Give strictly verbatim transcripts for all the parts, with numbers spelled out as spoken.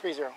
three zero.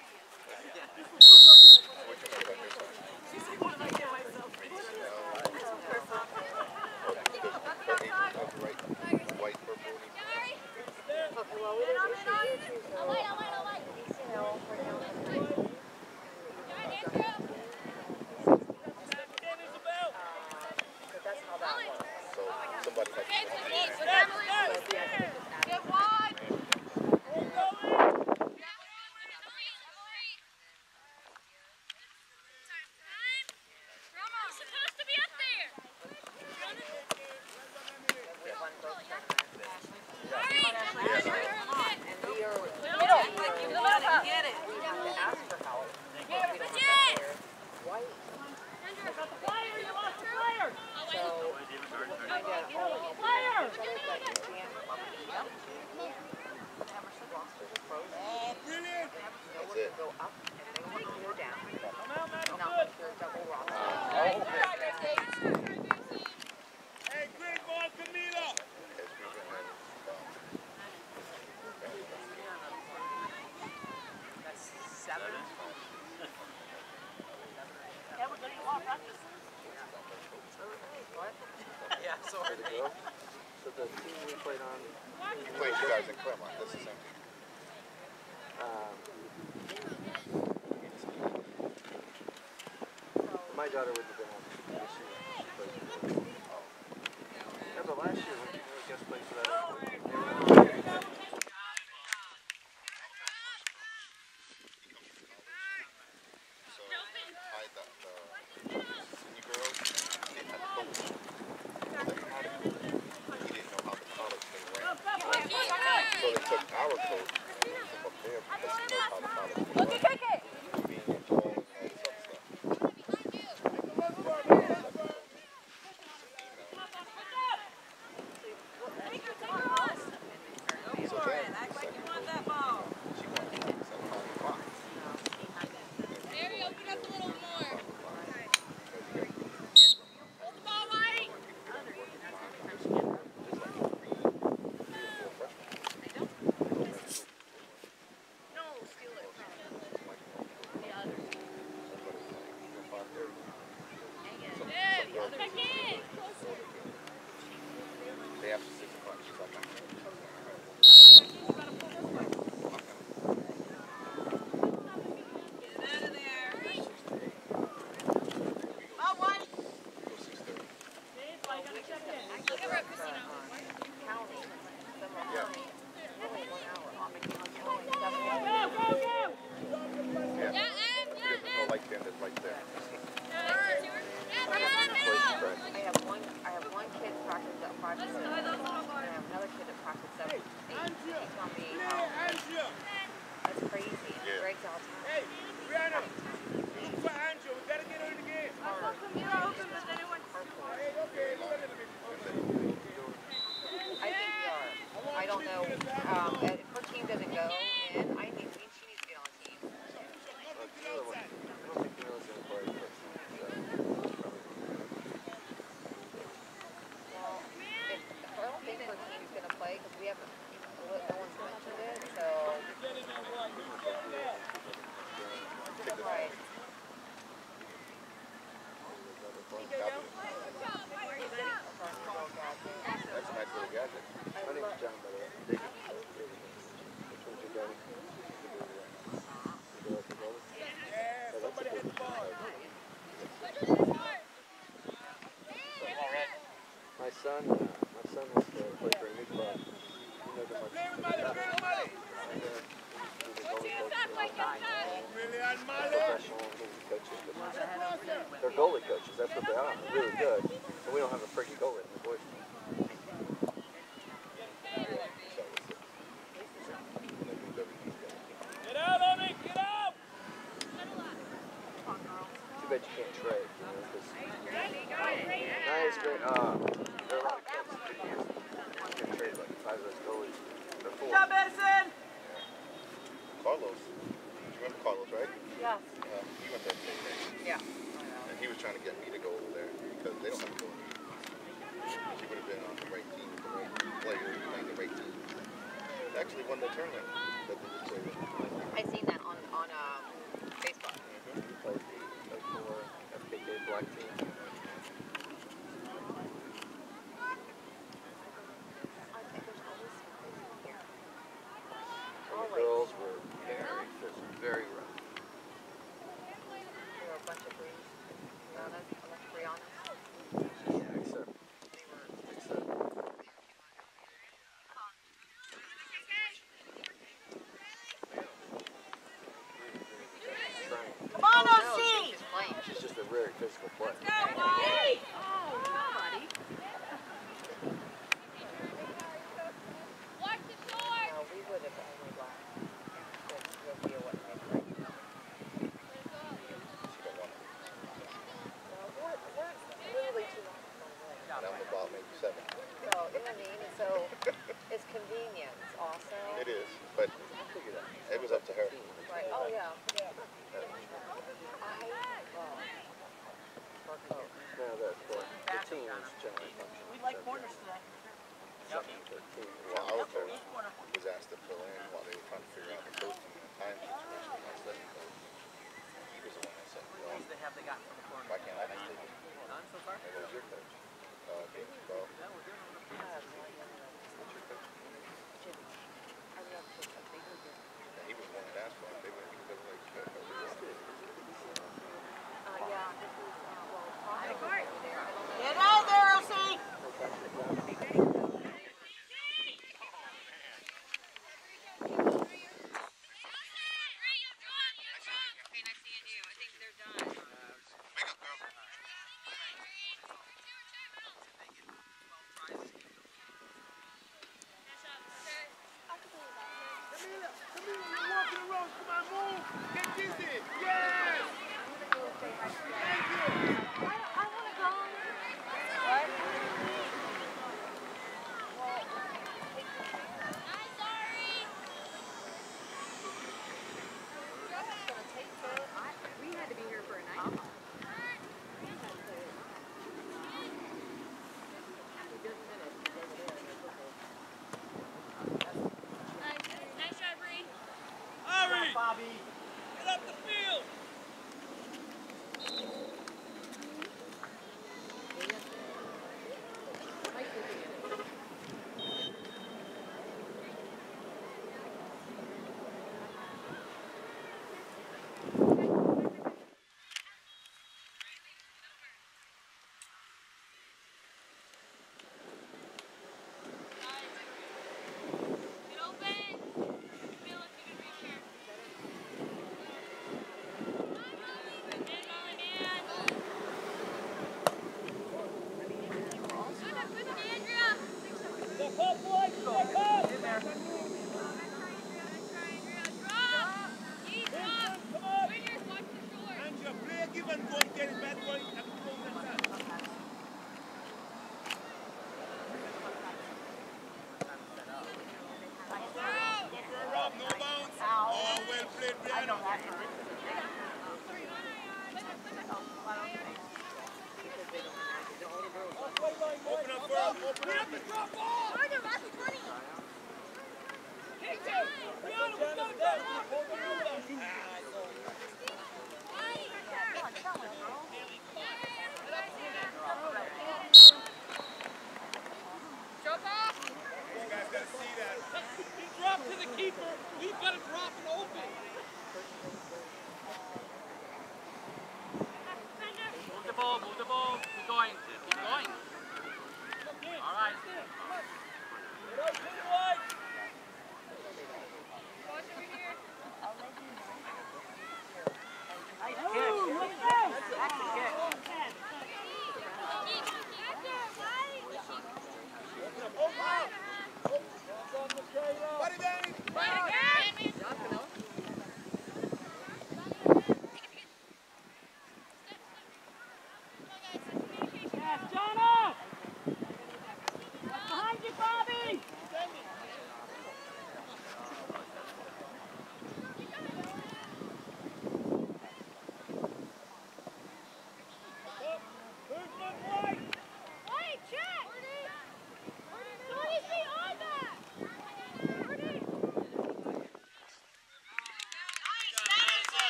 So the team we played on. You played you guys in Claremont. This is empty. Um, my daughter would have been on this year. She played. Yeah, but last year when you were guest played for that. So I thought the senior girls they had a coach. He didn't know how the college thing ran. So they took our coach and moved him up there because he knows how the college thing ran. Being in tall and all this other stuff. So then, the second coach, she wanted to set up on the box. Mary, open up a little more. They have to sit in front. She's like, My son, uh, my son has to play for a new club. You know the professional coaches. They're goalie coaches. That's what they are. They're really good. And we don't have a freaking goalie in the boys' team. Get out, Omi! Get out! Too bad you can't trade, you know, because nice, great. Uh, there are a lot of kids who can't, can't trade like five of those goalies. They're full. Good job, Edison! Carlos. You remember Carlos, right? Yes. Uh, he went there today, right? Yeah. And he was trying to get me to go over there because they don't have to go in. She would have been on the right team with the right players playing the right team. actually won the tournament that they just played in. I seen that on on uh, Facebook. He played like for F K K black team. And the girls were very, just very rough. There were a bunch of breeds. No, that's that's Brianna. Yeah, except, except. Come on, No, O C! she's playing. She's just a very physical player. Hey! Watch the short. No, we would have only won. Because Sylvia wouldn't make right. She don't want it. Well, we're, we're literally two miles from away. And I'm about maybe seven. So, you know what I mean? And so, it's convenience also. It is, but I figured that. it was up to her. Right. Oh, yeah. I love her coat. No, the, the, the teams generally function. We like corners today. Seven, thirteen. Well, our coach East corner. was asked to fill in while they were trying to figure out the coaching and time situation. And I said, he was the one that said, well, They have they got from the corner. why can't I just take it? None so far? It was your coach. Oh, okay. Well, Yeah, we're doing it. I have no idea. what's your coach? Jimmy. I love Jimmy. They do good. Yeah, he was the one that asked for it. They went, he was like, uh, Uh, yeah, this is, uh, well, Tahoe was over there. I don't know. Get out there, O C! Okay, nice seeing you. I think they're done. wake up, girl. Come here, come here, you're walking the road, come on, move! Get dizzy! Yeah!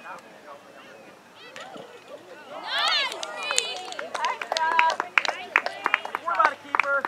What about a keeper?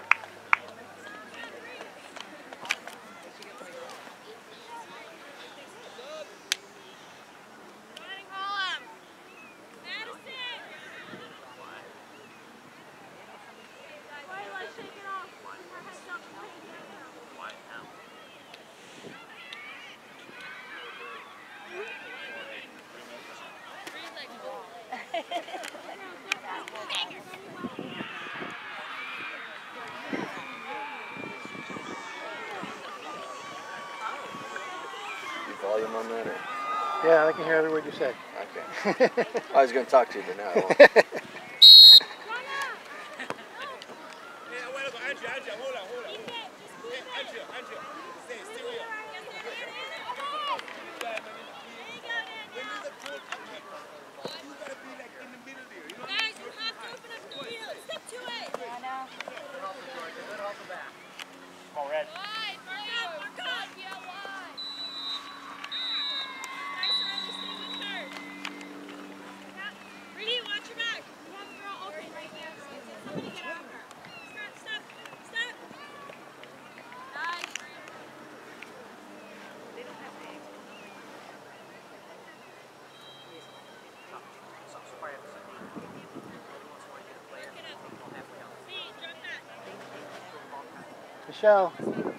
Volume on that? Or? Yeah, I can hear every word you say. Okay. I was going to talk to you, but now I won't. All red. Michelle.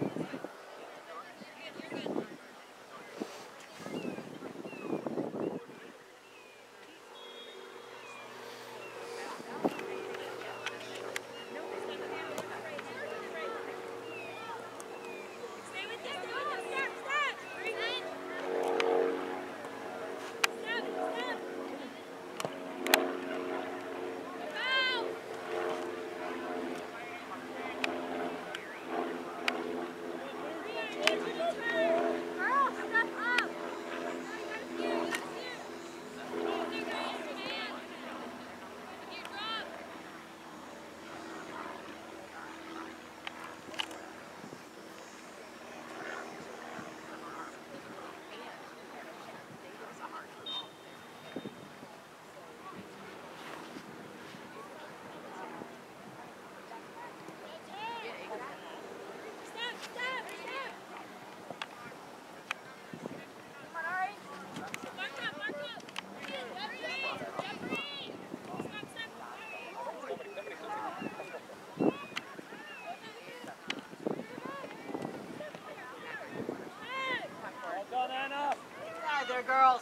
There, girls.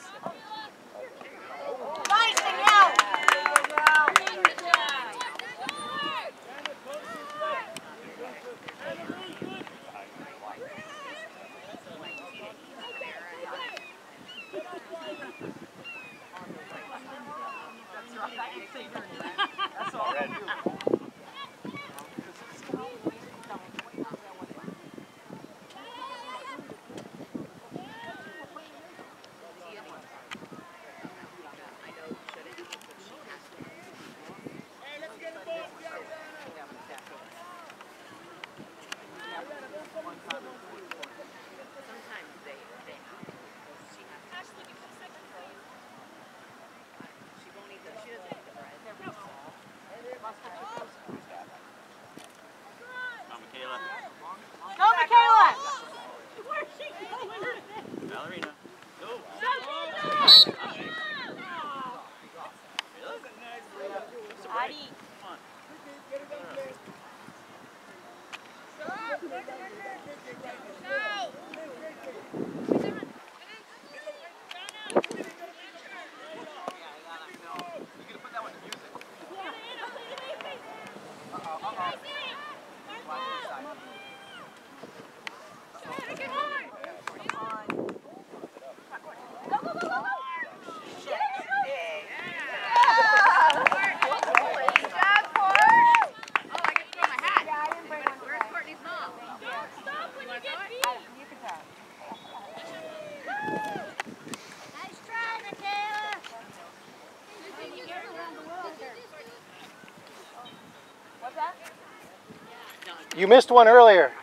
Nice and out. That's all right. Go, Michaela! Where's she going? Ballerina. Go. Adi. Come on. You missed one earlier.